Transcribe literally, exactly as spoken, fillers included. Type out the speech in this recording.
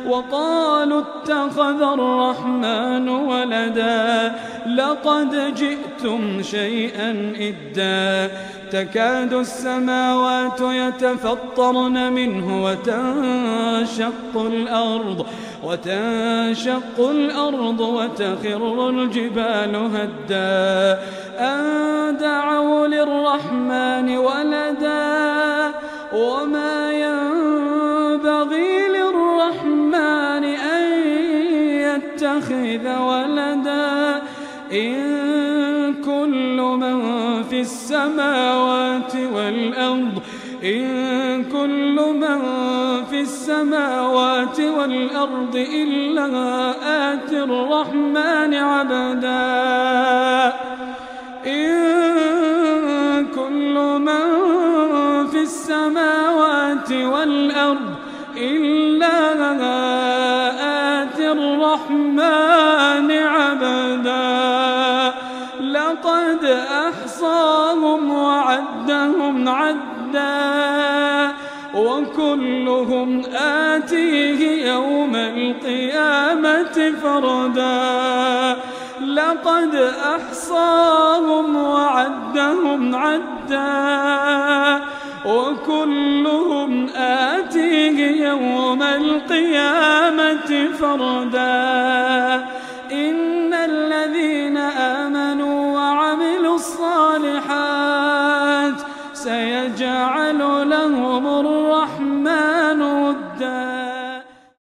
وقالوا اتخذ الرحمن ولدا لقد جئتم شيئا إدا تكاد السماوات يتفطرن منه وتنشق الأرض وتنشق الأرض وتخر الجبال هدا أن دعوا للرحمن ولدا وما ينبغي للرحمن أن يتخذ ولدا إن كل من في السماوات والأرض إن كل من في السماوات والأرض إلا آتي الرحمن عبدا إن كل من في السماوات والأرض إلا آتي الرحمن عبدا لقد أحصاهم وعدهم عدا وكلهم آتيه يوم القيامة فردا لقد أحصاهم وعدهم عدا وكلهم آتيه يوم القيامة فردا إن الذين آمنوا وعملوا الصالحات سيجعل